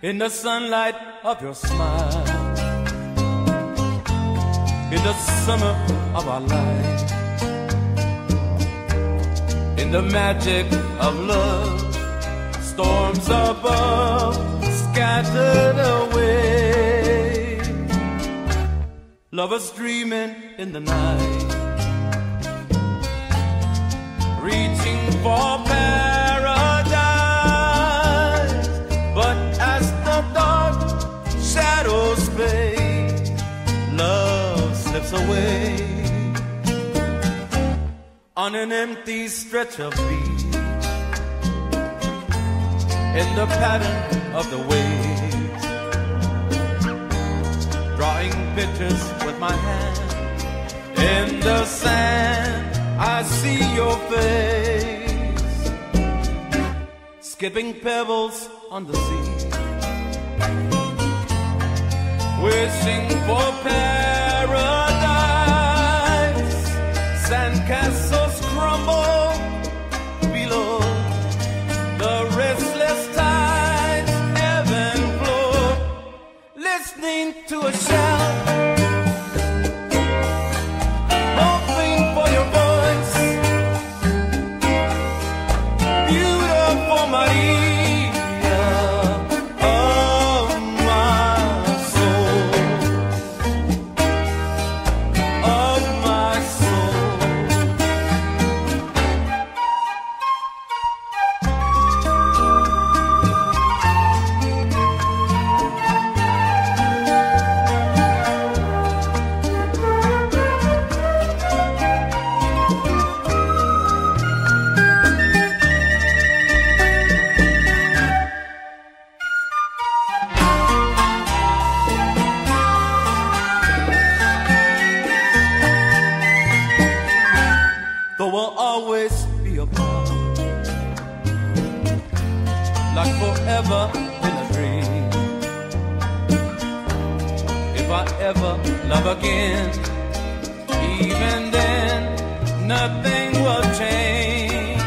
in the sunlight of your smile, in the summer of our life, in the magic of love, storms above scattered away, lovers dreaming in the night, reaching for paradise. But as the dark shadows fade, love slips away on an empty stretch of beach, in the pattern of the waves, drawing pictures with my hand. In the sand I see your face, skipping pebbles on the sea, wishing for paradise. Sandcastles crumble below, the restless tides ebb and flow, listening to a shout, hoping for your voice, beautiful Maria of my soul, of my soul. There will always be a part, like forever in a dream. If I ever love again, even then nothing will change,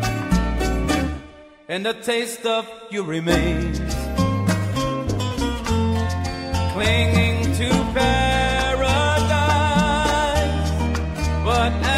and the taste of you remains, clinging to paradise. But